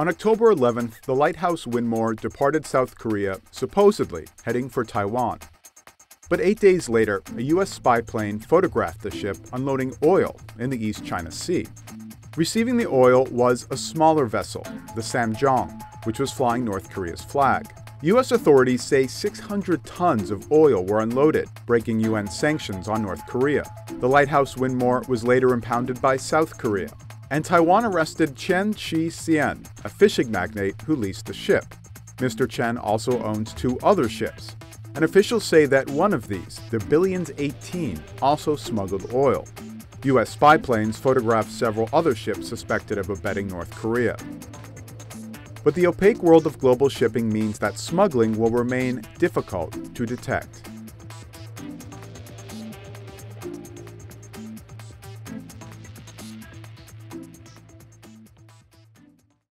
On October 11th, the lighthouse Winmore departed South Korea, supposedly heading for Taiwan. But 8 days later, a U.S. spy plane photographed the ship unloading oil in the East China Sea. Receiving the oil was a smaller vessel, the Samjong, which was flying North Korea's flag. U.S. authorities say 600 tons of oil were unloaded, breaking UN sanctions on North Korea. The lighthouse Winmore was later impounded by South Korea, and Taiwan arrested Chen Chi-hsien, a fishing magnate who leased the ship. Mr. Chen also owns 2 other ships, and officials say that one of these, the Billions 18, also smuggled oil. U.S. spy planes photographed several other ships suspected of abetting North Korea. But the opaque world of global shipping means that smuggling will remain difficult to detect.